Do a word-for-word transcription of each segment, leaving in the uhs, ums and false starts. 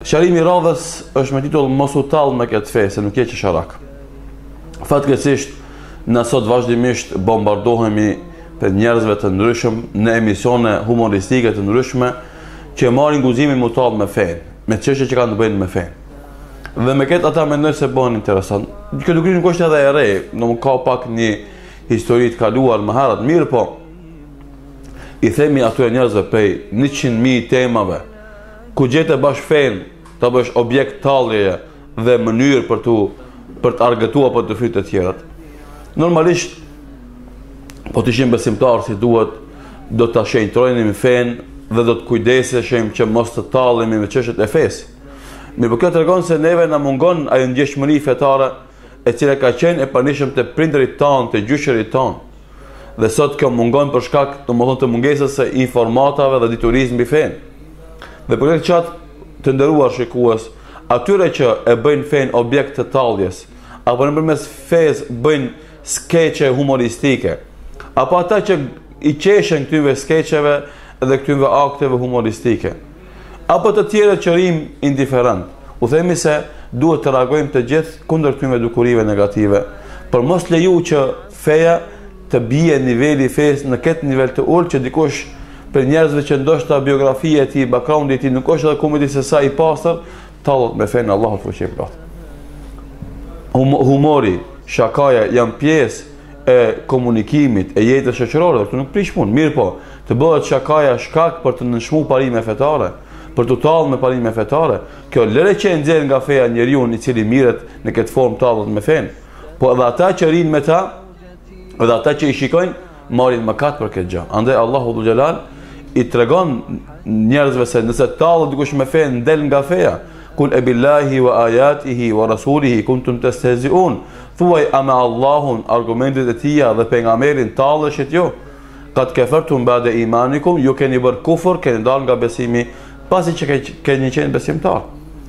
Sqarimi i radhës është me titull Mos u tall me këtë fe, se nuk je çesharak. Fatkeqësisht, ne sot vazhdimisht bombardohemi për njerëzve të ndryshëm në emisione humoristike të ndryshme që marrin guximin mu tall me fen, me çështje që kanë të bëjnë me fen. Dhe me këtë ata mendojnë se bëhen interesant. Kjo nuk është edhe e re, nuk ka pak një histori të kaluar më herët, mirë po. I themi atyre njerëzve prej njëqind mijë temave ku gjete bash fen, ta bësh objekt talljeje dhe mënyrë për tu për të argëtuar apo të frytë të tjerat. Normalisht, po të ishim besimtarë si duhet, do të shenjtrojnim fen dhe do të kujdeseshim që mos të tallemi me çështjet e fesë. Mirë, por kjo tregon se neve na mungon ajo ndjeshmëri fetare e cila ka qenë e panishëm të prindërit tanë, të gjyqërit tanë. Dhe sot kjo mungon për shkak domethënë të mungesës së informatave dhe diturisë mbi fen. Dhe për këtë qatë të nderuar shikues, atyre që e bëjnë fen objekt të talljes, apo nëpërmes fesë bëjnë skeqe humoristike, apo ata që i qeshen këtyre skeqeve dhe këtyre akteve humoristike, apo të tjerë që rrim indiferent, u themi se duhet të reagojmë të gjithë kundër këtyre dukurive negative, për mos leju që feja të bie niveli i fesë në këtë nivel të ulët që dikush për njerëzve që ndoshta biografia e tij, backgroundi i tij nuk është edhe komedi se sa i pastër, tallet me fenë Allahut fuqi plot. Hum humori, shakaja janë pjesë e komunikimit, e jetës shoqërore, këtu nuk prish punë, mirë po, të bëhet shakaja shkak për të nënshmuar parime fetare, për të tallë me parime fetare, kjo lëre që e nxjerr nga feja njeriu i cili mirret në këtë formë tallet me fenë, po edhe ata që rinë me ta, edhe ata që i shikojnë marrin mëkat për këtë gjë. Andaj Allahu dhul Jalal i tregon njerëzve se nëse tallet dikush me fenë del nga feja, kul e billahi wa ayatihi wa rasulihi kuntum tastehzi'un, thuaj a me Allahun, argumentet e tia dhe pejgamberin talleshet jo. Qad kafartum ba'da imanikum, ju keni bërë kufër, keni dalë nga besimi pasi që keni qenë besimtar.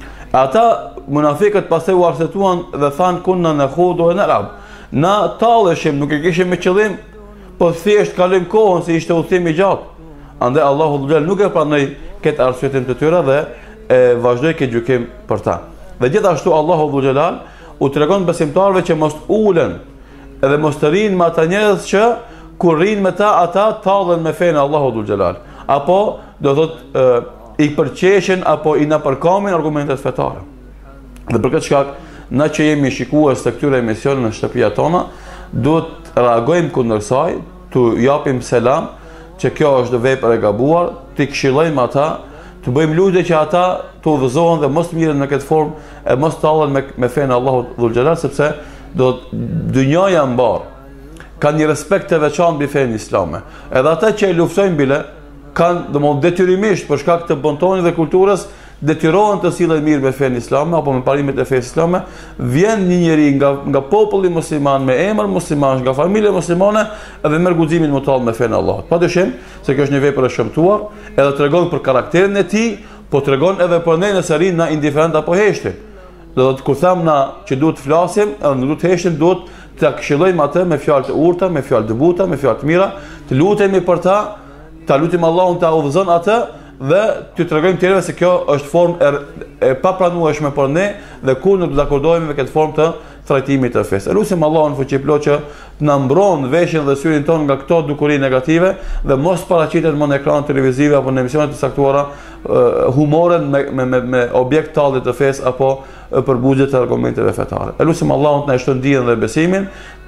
Ata munafiqët pastaj u arsyetuan dhe thanë kunna nakhudu wa nal'ab. Na talleshim, nuk e kishim me qëllim, po thjesht kalojm kohën se ishte udhtim i gjatë. Andaj Allahu dhul nuk e pranoi këtë arsyetim të tyre dhe e vazhdoi këtë gjykim për ta. Dhe gjithashtu Allahu dhul Jalal u tregon besimtarëve që mos ulen edhe mos të rinë me ata njerëz që kur rinë me ta ata tallen me fenë Allahu dhul Jalal, apo do thotë i përqeshin apo i napërkamin argumentet fetare. Dhe për këtë shkak, na që jemi shikues të këtyre emisioneve në shtëpia tona, duhet të reagojmë kundër saj, të japim selam, që kjo është vepër e gabuar, të këshillojmë ata, të bëjmë lutje që ata të udhëzohen dhe mos mirën në këtë formë, e mos tallen me, me fenë Allahut dhul Jalal, sepse do dynjaja mbar ka një respekt të veçantë mbi fenë islame. Edhe ata që e luftojnë bile kanë domosdoshmë detyrimisht për shkak të bontonit dhe kulturës detyrohen të sillen mirë me fenë islame apo me parimet e fesë islame. Vjen një njeri nga nga populli musliman me emër musliman, nga familje muslimane dhe merr guximin më tall me fenë Allahut. Padyshim se kjo është një vepër e shëmtuar, edhe tregon për karakterin e tij, po tregon edhe për ne nëse rrin na indiferent apo heshtim. Do të kur them na që duhet të flasim, edhe nuk duhet të heshtim, duhet të këshillojmë atë me fjalë të urta, me fjalë të buta, me fjalë të mira, të lutemi për ta, ta lutim Allahun ta udhëzon atë dhe të tregojmë tjerëve se kjo është formë e, e papranueshme për ne dhe kur nuk do të akordohemi me këtë formë të trajtimit të fesë. Lutim Allahun fuqiplot që të na mbron veshjen dhe syrin ton nga këto dukuri negative dhe mos paraqitet më në ekran televiziv apo në emisione të saktuara uh, humoren me me me, me objekt tallit të fesë apo uh, përbuzje të argumenteve fetare. Lutim Allahun të na shton dijen dhe besimin,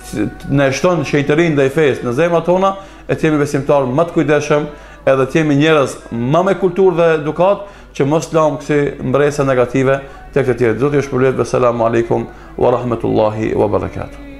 të na shton shejtërinë ndaj fesë në zemrat tona, e të jemi besimtar më të kujdesshëm, edhe të jemi njerëz më me kulturë dhe edukat, që mos lëm kësi mbresa negative tek të tjerë. Zoti ju shpërblet. Selamun alejkum wa rahmetullahi wa barakatuh.